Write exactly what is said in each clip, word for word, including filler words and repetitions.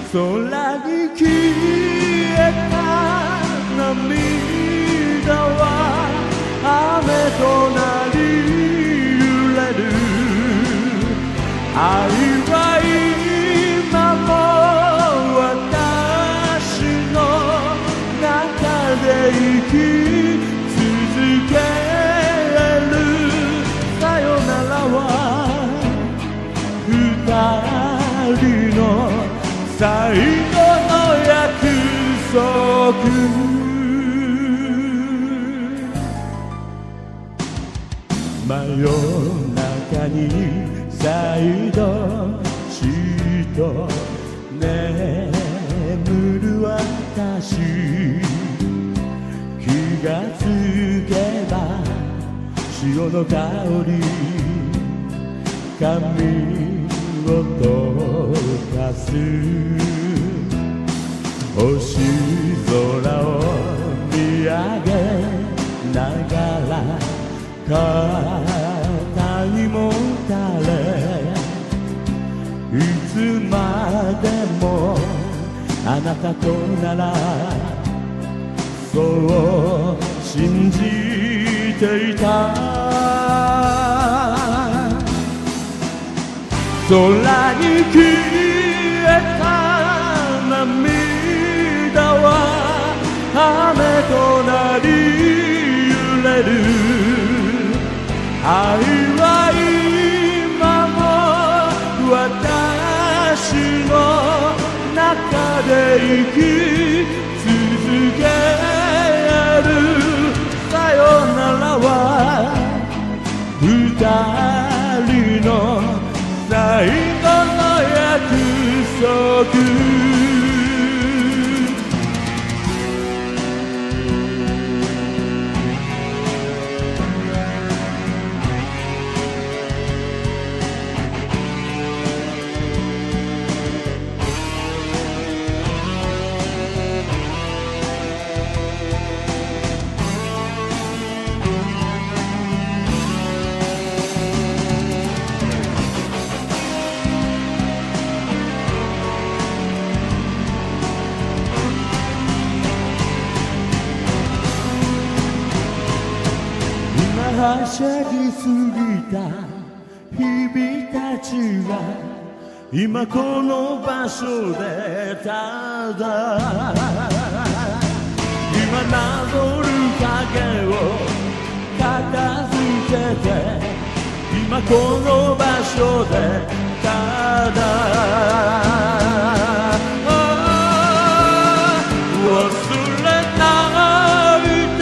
空に消えた涙は雨となり揺れる。愛は今も私の中で生き続ける。さよならは二人の最後の約束。真夜中に再度しと眠る私、気がつけば潮の香り髪を溶かす。星空を見上げながら肩にもたれ、いつまでもあなたとならそう信じていた。空に消えた涙は雨となり揺れる。愛は今も私の中で生き続ける。さよならは二人の最後の約束。はしゃぎすぎた日々たちは今この場所でただ今なぞる影を片付けて今この場所でただ忘れないで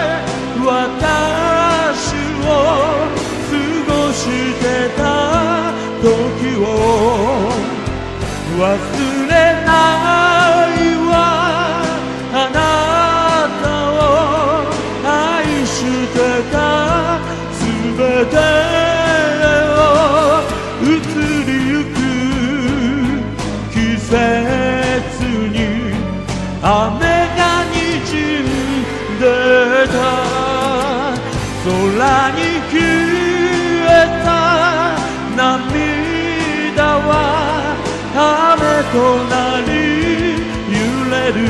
私過ごしてた時を忘れないわ。あなたを愛してたすべてを移りゆく季節に雨がにじんでた。空に消えた涙は雨となり揺れる。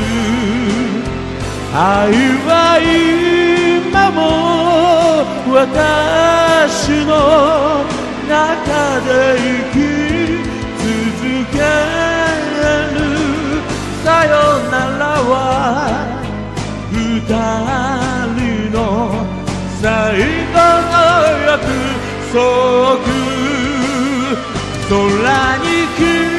愛は今も私の中で生き続ける。さよならは二人の最後の約束。空に消え